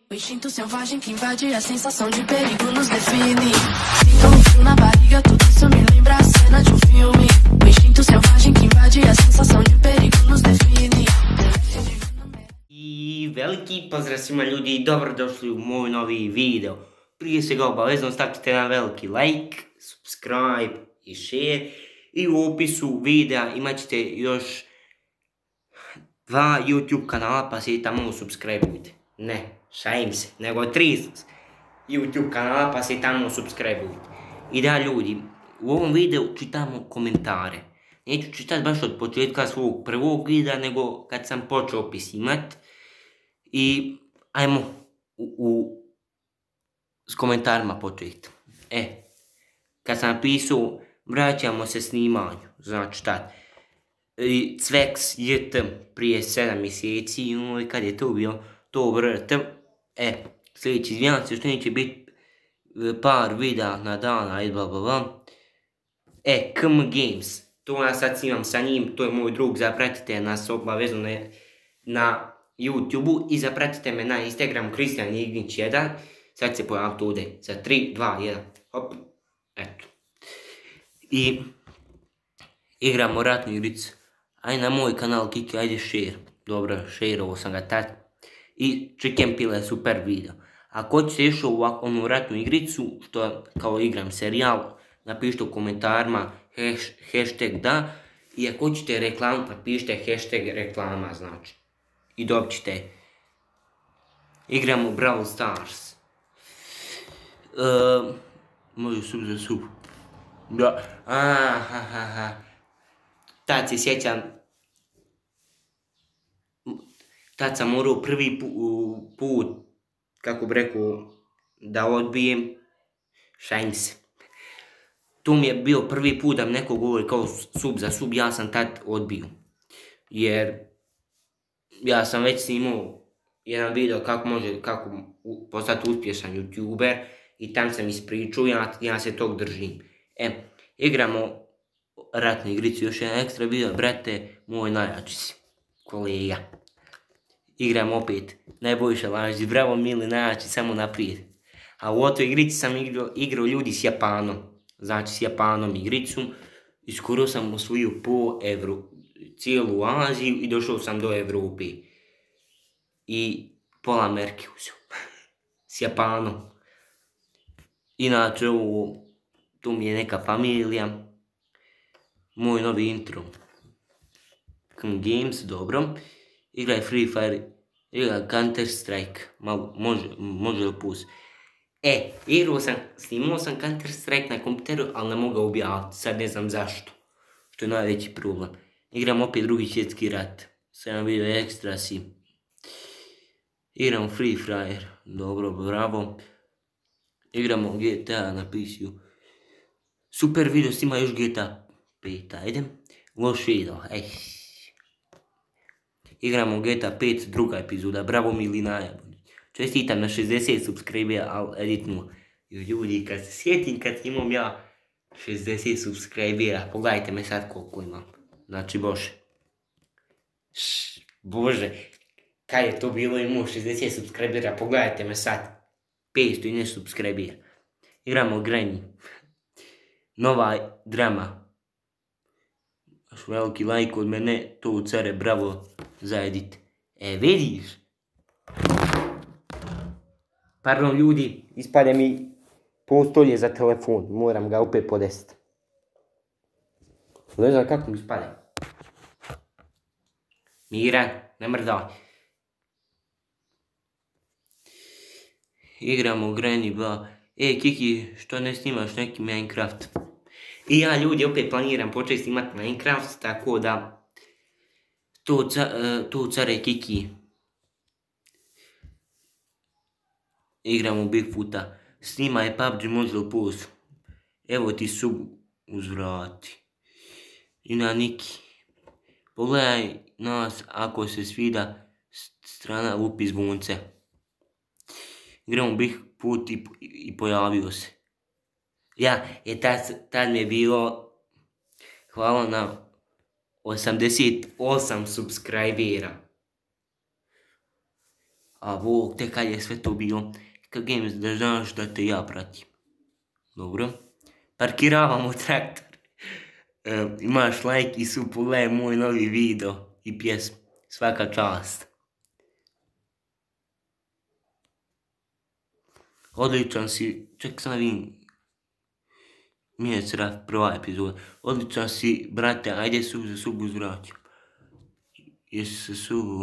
O instinto selvagem que invade a sensação de perigo nos define. Sinto um frio na barriga, tudo isso me lembra a cena de um filme. O instinto selvagem que invade a sensação de perigo nos define. I veliki pozdrav svima ljudi i dobrodošli u moj novi video. Prije svega obavezno stavite na veliki like, subscribe i share. I u opisu videa imat ćete još 2 YouTube kanala pa se tamo subscribeujte. Ne, šalim se, nego 3 YouTube kanala pa se tamo subscribeujte. I da ljudi, u ovom videu čitamo komentare. Neću čitati baš od početka svog prvog videa, nego kad sam počeo opis imat. I ajmo s komentarima početi. Kad sam napisao vraćamo se snimanju, znači tad. Cveks JT prije 7 mjeseci, kad je to bilo, to vrt. Sljedeći, izvijam se što neće biti par videa na dana i blablabla. KM Games, to ja sad snimam sa njim, to je moj drug, zapratite nas obavezno na YouTube-u i zapratite me na Instagramu Kristijan Ignić 1. Sad se pojavim to ovdje, za 3, 2, 1, hop, eto. I igramo ratnu igricu. Aj na moj kanal Kiki, ajde share. Dobro, shareovo sam ga tad. I Chicken Pile je super video. Ako ćete još onu ratnu igricu, što kao igram serijal, napišite u komentarima hashtag da. I ako ćete reklamu, napišite hashtag reklama, znači. I dobit ćete. Igramo Brawl Stars. Može sub za sub. Da. Tad se sjećam. Tad sam morao prvi put, kako bi rekao, da odbijem. Šajim se. To mi je bio prvi put da mi neko govori kao sub za sub, ja sam tad odbio. Jer ja sam već snimao jedan video kako postati uspješan youtuber i tam sam ispričao, ja se tog držim. Igramo ratnu igricu, još jedan ekstra video, brate, moj najjači si, kolega. Igram opet, najboljša laži, bravo mili, najjači, samo naprijed. A u ovoj igrici sam igrao ljudi s Japanom, znači s Japanom igricu, i skoro sam osvojio cijelu Aziju i došao sam do Evrope. I pola Amerike uzeo, s Japanom. Inače, tu mi je neka familija. Moj novi intro. KM Games, dobro. Igraj Free Fire, igraj Counter Strike, može li pus. Snimao sam Counter Strike na kompjuteru, ali ne mogu objaviti, sad ne znam zašto. Što je najveći problem. Igram opet drugi svjetski rat. Sad nam video ekstra si. Igramo Free Fire, dobro, bravo. Igramo GTA na PC-u. Super video, snima još GTA 5, ajde. Loš video, Igramo GTA 5, druga epizoda, bravo mili najbolji. Čestitam na 60 subscribera, ali editnu. Ljudi, kad se sjetim kad imam ja 60 subscribera, pogledajte me sad koliko imam. Znači, Bože, kad je to bilo imao 60 subscribera, pogledajte me sad. 500 i nešto subscribera. Igramo Granny. Nova drama. Još veliki like od mene, to care, bravo za edit. Vidiš? Pardon ljudi, ispade mi postolje za telefon, moram ga opet podesiti. Ne znam kako mi ispade. Miran, ne mrdaj. Igramo Granny 2. Kiki, što ne snimaš neki Minecraft? I ja ljudi opet planiram početi snimati Minecraft, tako da to care Kiki. Igramo Bigfoota. Snimaj PUBG, može li pus? Evo ti sub uzvrati. I na Niki. Pogledaj nas ako se svida strana lupi zvonce. Igramo Bigfoot i pojavio se. Tad mi je bilo, hvala na 88 subscribera. A Bog te kad je sve to bilo. Kad Games da znaš da te ja pratim. Dobro. Parkiravamo traktor. Imaš like i su pogledaj moj novi video i pjesmu. Svaka čast. Odličan si, ček sam vidim. Mjesec prva epizoda. Odličan si, brate, ajde za subu zvraćam. Jesi se subu,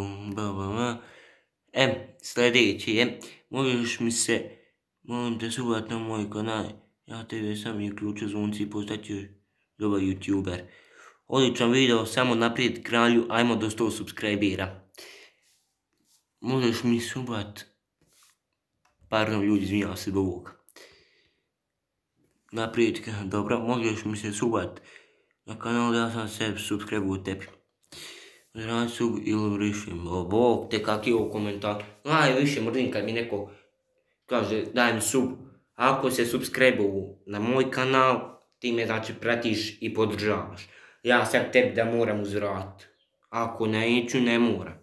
sljedeći je, možeš mi se, molim te subat na moj kanal. Ja tebe sam i uključio zvonci i postaću dobar youtuber. Odličan video, samo naprijed kralju, ajmo do 100 subscribera. Možeš mi subat, pardon ljudi, izvinjavam se zbog ovoga. Naprijed, dobro, možeš mi se subat na kanal, ja sam se subscribe-u tebi. Zrani sub ili vrišim, Bog te kak je ovo komentar. Više mrdim kad mi neko kaže daj mi sub. Ako se subscribe-u na moj kanal, ti me znači pratiš i podržavaš. Ja sad tebi da moram uzvratiti. Ako neću, ne moram.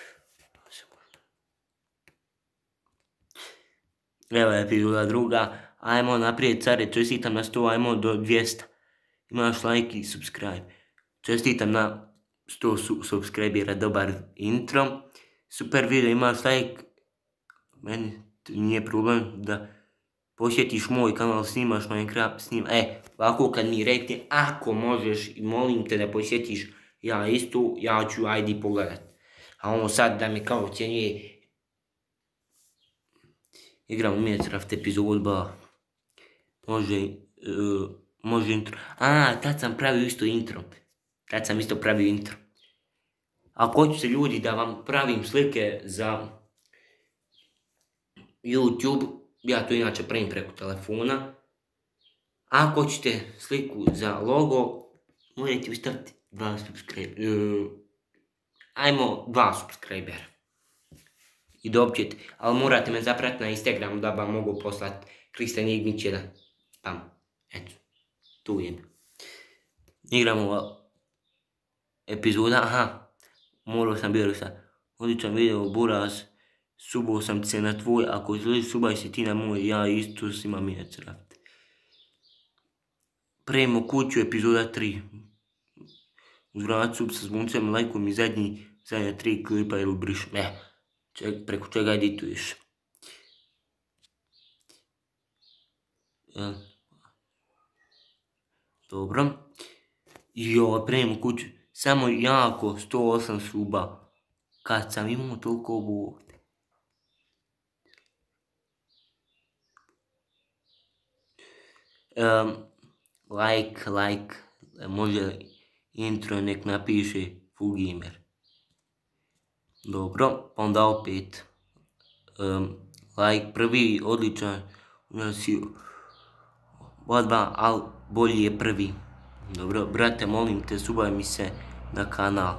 Evo je epizoda druga. Ajmo naprijed care, čestitam na 100, ajmo do 200. Imaš like i subscribe. Čestitam na 100 subscribera, dobar intro. Super video, imaš like. Meni nije problem da posjetiš moj kanal, snimaš Minecraft, ovako kad mi rekne, ako možeš i molim te da posjetiš ja isto, ja ću ajde pogledat. A ono sad da me kao ocjenjuje, igram u Minecraft epizod 2. Može intro. Tad sam pravio isto intro. Ako hoćete ljudi da vam pravim slike za YouTube, ja to inače pravim preko telefona. Ako hoćete sliku za logo, morate mi staviti 2 subscribera. Ajmo 2 subscribera. I dobit ćete, ali morate me zapratiti na Instagramu da vam mogu poslati Kristijan Ignić 1. Eto, tu je. Igramo epizoda, morao sam bio sad. Odličan video, Buraz, subao sam se na tvoj, ako želiš subaj se ti na moj, ja isto imam Minecraft. Prejmo kuću, epizoda 3. Uzvrat sub sa zvuncem, lajkuj mi zadnja 3 klipa ili brišem. Preko čega edituješ. Dobro. Prejmo kuću. Samo jako 108 suba. Kad sam imao toliko ovdje. Like. Može intro nek napiše Fullgamer. Dobro, pa onda opet. Like prvi, odličan. Dva, ali bolji je prvi. Dobro, brate, molim te, subaj mi se na kanal.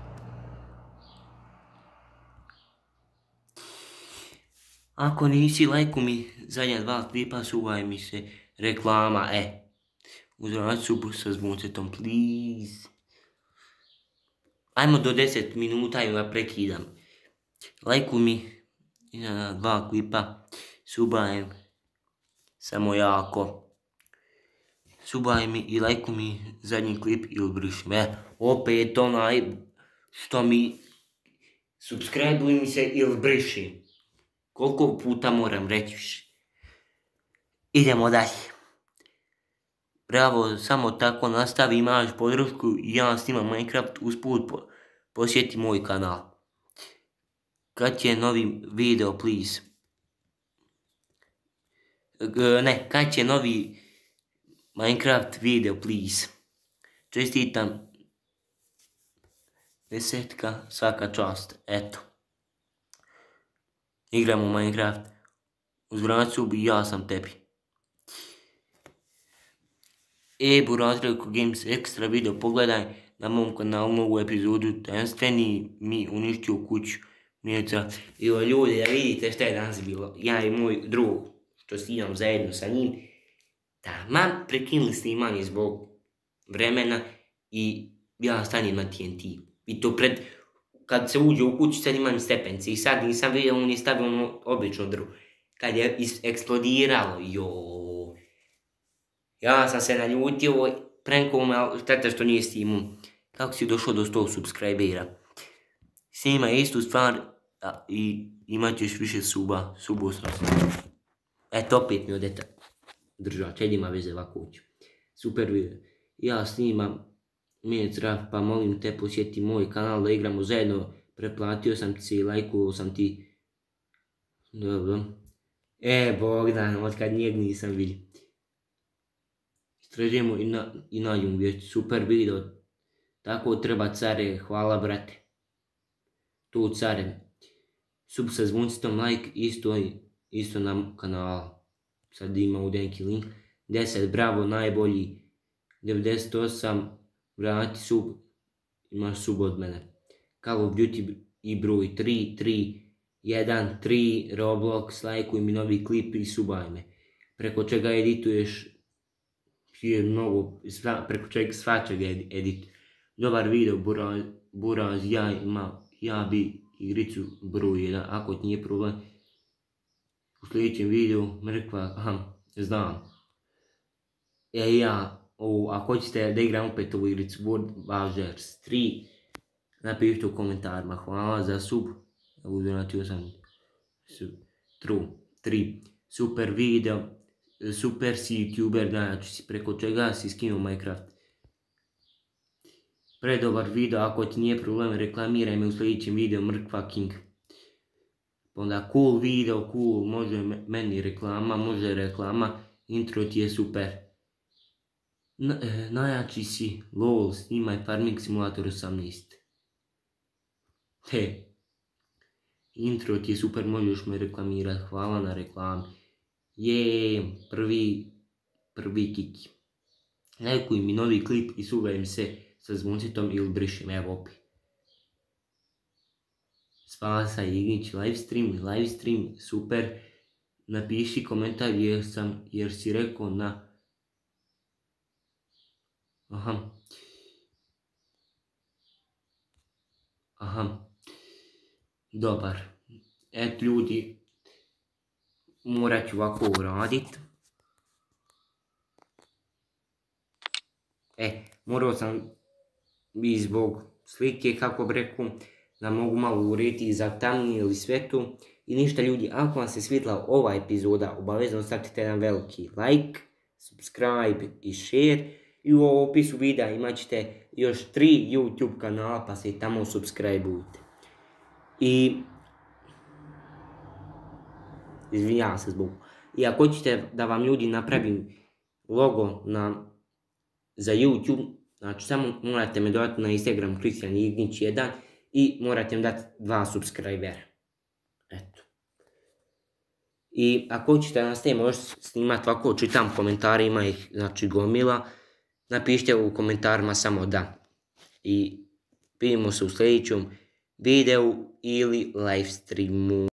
Ako nisi, lajku mi zadnja 2 klipa, subaj mi se reklama, Uzvrat sub sa zvoncetom, please. Ajmo do 10 minuta i ja prekidam. Lajku mi na 2 klipa, subaj samo jako. Subaj mi i lajku mi zadnji klip ili brišim. Opet onaj što mi subscribe-uj mi se ili brišim. Koliko puta moram reći. Idemo dalje. Bravo, samo tako nastavi, imaš podršku i ja snimam Minecraft, usput posjeti moj kanal. Kad će novi video, please? Kad će novi Minecraft video, please? Čestitam. 10, svaka čast, eto. Igramo Minecraft. Uzvrat sub i ja sam tebi. Burazreku Games ekstra video, pogledaj na mom kanalu novu epizodu, tajenstveni mi uništio kuću Minecraft. Evo ljudi, da vidite šta je danas bilo. Ja i moj drug, što snimam zajedno sa njim, taman prekinuli snimanje zbog vremena i ja stanem na TNT. I to kad se uđe u kuću sad imam stepence i sad nisam vidio, on je stavio ono obično drvo. Kad je eksplodiralo, ja sam se naljutio, prankovo me, ali šteta što nije snimao. Kako si došao do 100 subscribera? Snimaj istu stvar i imat ćeš više suba, subosnost. Eto, opet mi odeta držač, ima veze ovako ću. Super video. Ja snimam Minecraft, pa molim te posjeti moj kanal da igramo zajedno. Preplatio sam ti se i lajkuo sam ti. Dobro. Bogdan, otkad njeg nisam vidio. Istražujemo i nađemo već super video. Tako treba care, hvala brate. Tu care. Sub sa zvuncitom, like, isto na kanalu. Sad ima u neki link. 10, bravo, najbolji. 98, vrati sub. Imaš sub od mene. Call of Duty i broj 3, Roblox, lajkuj mi novi klip i subaj me. Preko čega edituješ je mnogo, preko čega svačega edit. Dobar video, Buraz, ja bi igricu broj 1, ako ti nije problem. U sljedećem videu, mrkva, znam. Ako hoćete da igram opet ovu igricu World Bowsers 3, napišite u komentarima, hvala za sub. Uzvratio sam 3. Super video, super si youtuber, znači si preko čega si skinuo Minecraft. Predobar video, ako ti nije problem, reklamiraj me u sljedećem videu, mrkva king. Onda cool video, cool, može meni reklama, može reklama, intro ti je super. Najjači si, lol, snimaj Farming Simulator 18. Intro ti je super, možeš me reklamirati, hvala na reklami. Prvi kiki. Lajkuj mi novi klip i subaj se sa zvuncitom ili brišem, evo opet. Spasaj Ignić, livestream, super. Napiši komentar jer si rekao na... Dobar. Eto ljudi, morat ću ovako uradit. Morao sam i zbog slike, kako bi rekao, da mogu malo urediti za tamnije ili svetu. I ništa ljudi, ako vam se svidjela ova epizoda, obavezno stavite jedan veliki like, subscribe i share. I u opisu videa imat ćete još 3 YouTube kanala, pa se i tamo subscribeujte. Izvinjavam se zbog. I ako hoćete da vam ljudi napravim logo za YouTube, znači samo morate me dodati na Instagram Kristijan Ignić 1 i morate mi dati 2 subscribera. Eto. I ako hoćete da nastavimo još snimati ovako, čitam komentare, ima ih znači gomila. Napišite u komentarima samo da. I vidimo se u sljedećem videu ili live streamu.